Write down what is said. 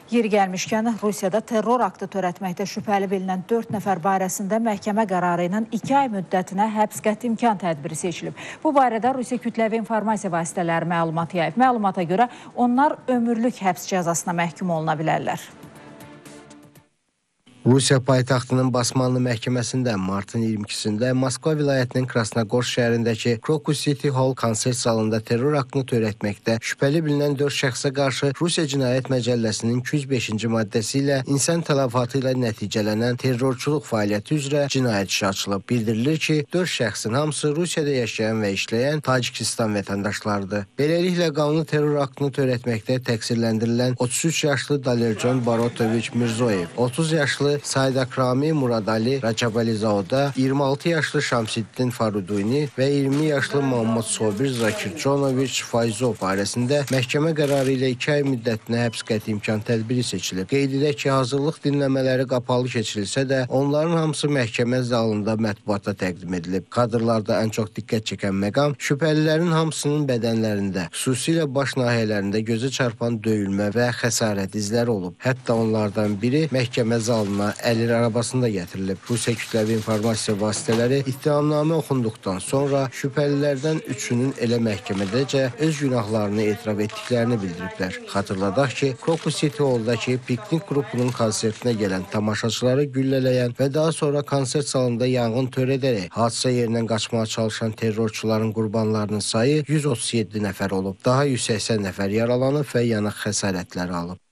Yeri gəlmişkən, Rusiyada terror aktı törətməkdə şübhəli bilinən 4 nəfər barəsində məhkəmə qərarı ilə 2 ay müddətinə həbs qəti imkan tədbiri seçilib. Bu barədə Rusiya kütləvi informasiya vasitələri məlumat yayıb. Məlumata görə onlar ömürlük həbs cəzasına məhkum oluna bilərlər. Rusiya paytaxtının Basmanlı məhkəməsində martın 22-sində Moskva vilayətinin Krasnogorsk şəhərindəki Krokus City Hall konsert salonunda terror aktını törətməkdə şübhəli bilinən 4 şəxsə qarşı Rusiya Cinayət Məcəlləsinin 205-ci maddəsi ilə insan tələfatı ilə nəticələnən terrorçuluq fəaliyyəti üzrə cinayət işi açılıb. Bildirilir ki, 4 şəxsin hamısı Rusiyada yaşayan və işləyən Tacikistan vətəndaşlarıdır. Beləliklə, qanuni terror aktını törətməkdə təqsirləndirilən 33 yaşlı Dalerjon Barotoviç Mirzoyev, 30 yaşlı Saydakrami Muradali Racabalizada, 26 yaşlı Şamsiddin Faruduni və 20 yaşlı Muhammed Sobir Zakirconoviç Fayzov barəsində məhkəmə qərarı ilə 2 ay müddətinə həbs qəti imkan tədbiri seçilib. Qeyd edək ki, hazırlıq dinləmələri qapalı keçirilsə də, onların hamısı məhkəmə zalında mətbuata təqdim edilib. Kadrlarda ən çox diqqət çəkən məqam şübhəlilərin hamısının bədənlərində, xüsusilə baş nahiyələrində gözə çarpan döyülmə və xəsarət izləri olub. Hətta onlardan biri məhkəmə zalına əlir arabasında gətirilib. Rusiya kütləvi informasiya vasitələri ittihamnamə oxunduqdan sonra şübhəlilərdən üçünün elə məhkəmədəcə öz günahlarını etiraf etdiklərini bildiriblər. Xatırladaq ki, Krokus City Hall-dakı piknik qrupunun konsertinə gələn tamaşaçıları güllələyən və daha sonra konsert salonunda yanğın törədərək hadisə yerindən qaçmağa çalışan terrorçuların qurbanlarının sayı 137 nəfər olub. Daha 180 nəfər yaralanıb və yanıq xəsarətləri alıb.